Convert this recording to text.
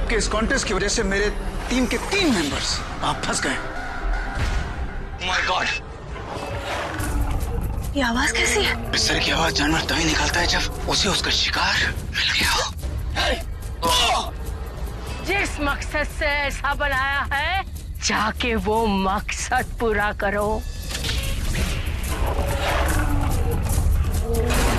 आपके इस कॉन्टेस्ट की वजह से मेरे टीम के 3 मेंबर्स आप फंस गए। माय गॉड, ये आवाज कैसी है? इस तरह की आवाज जानवर तभी निकालता है जब उसे उसका शिकार मिल गया हो। जिस मकसद से ऐसा बनाया है, जाके वो मकसद पूरा करो।